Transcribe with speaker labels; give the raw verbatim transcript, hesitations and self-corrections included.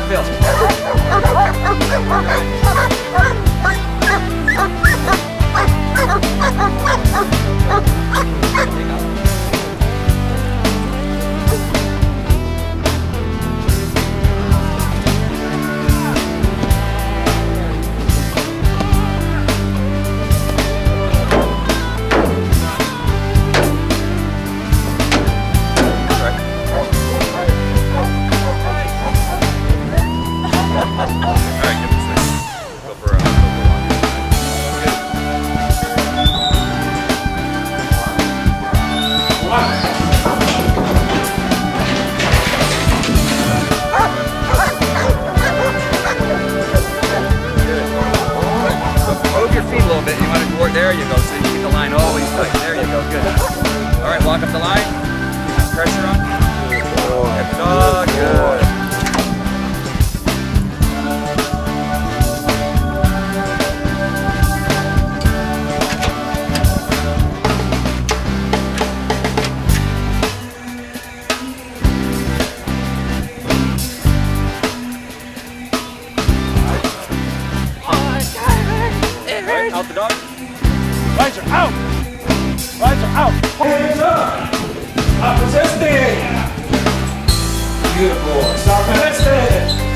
Speaker 1: feels. There you go, so you keep the line always tight. There you go, good. All right, walk up the line. Keep that pressure on. Good dog, good. All right, out the dog.
Speaker 2: Raiser, out! Raiser, out! Hands up! Stop resisting! Good boy. Stop resisting!